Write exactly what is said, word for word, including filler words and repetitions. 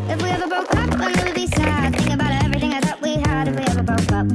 If we ever broke up, I knew it'd be sad. Think about everything I thought we had if we ever broke up.